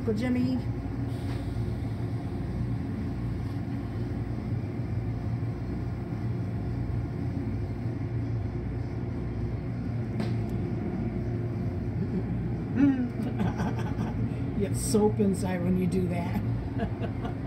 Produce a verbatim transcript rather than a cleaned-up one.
Uncle Jimmy. You get soap inside when you do that.